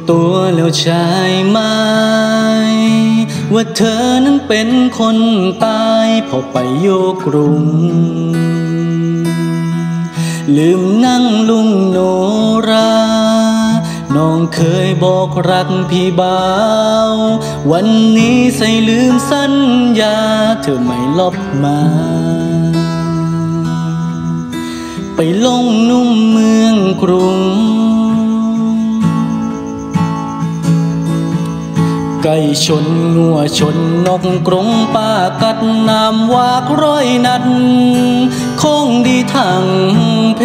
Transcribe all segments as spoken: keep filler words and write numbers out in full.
ตัวแล้วใช่ไหมว่าเธอนั้นเป็นคนตายพอไปอยู่กรุงลืมนั่งลุงโนราน้องเคยบอกรักพี่บ่าววันนี้ใส่ลืมสัญญาเธอไม่ลบมาไปลงนุ่มเมืองกรุงไก่ชนงัวชนนกกรงป่ากัดน้ำวากร้อยนัดคงดีทั้งเพ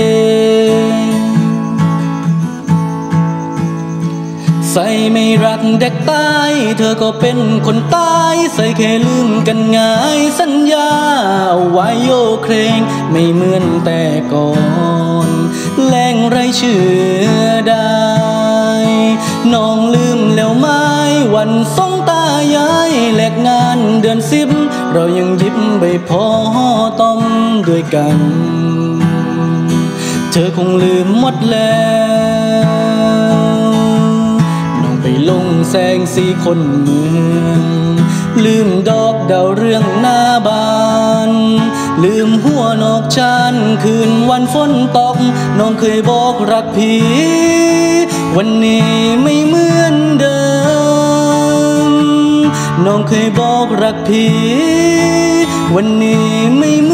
ใส่ไม่รักเด็กตายเธอก็เป็นคนตายใส่แค่ลืมกันง่ายสัญญาเอาไว้โยเครงไม่เหมือนแต่ก่อนแรงไรเชื่อได้น้องลืมแล้วไหมวันสงตายายแลกงานเดือนสิบเรายังยิบใบพอต้มด้วยกันเธอคงลืมหมดแล้วไปลงแสงสีคนเมืองลืมดอกดาวเรืองหน้าบ้านลืมหัวนอกชานคืนวันฝนตกน้องเคยบอกรักพี่วันนี้ไม่เหมือนเดิมน้องเคยบอกรักพี่วันนี้ไม่เห